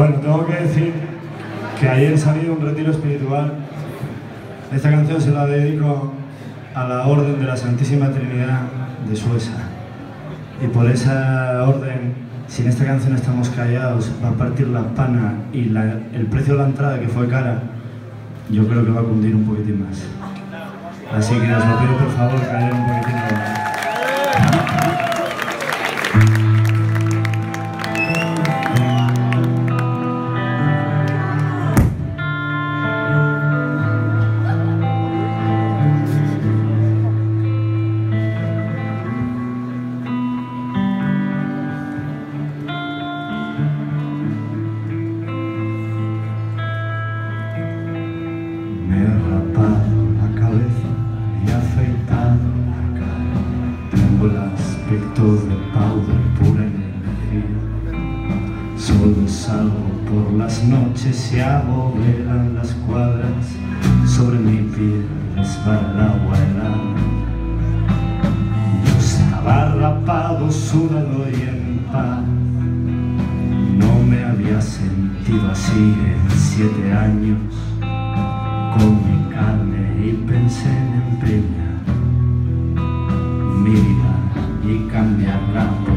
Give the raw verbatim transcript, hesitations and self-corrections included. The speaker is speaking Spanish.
Bueno, tengo que decir que ayer salí de un retiro espiritual. Esta canción se la dedico a la Orden de la Santísima Trinidad de Suecia. Y por esa orden, si en esta canción estamos callados, va a partir la pana y la, el precio de la entrada, que fue cara, yo creo que va a cundir un poquitín más. Así que os lo pido por favor, caer un poquitín más. Me he rapado la cabeza y afeitado la cara. Tengo el aspecto de powder, pura energía. Solo salgo por las noches y hago velan las cuadras. Sobre mi piel resbala el agua helada. Yo estaba rapado, sudado y en paz. No me había sentido así en siete años. Con mi carne y pensé en empeñar mi vida y cambiarla.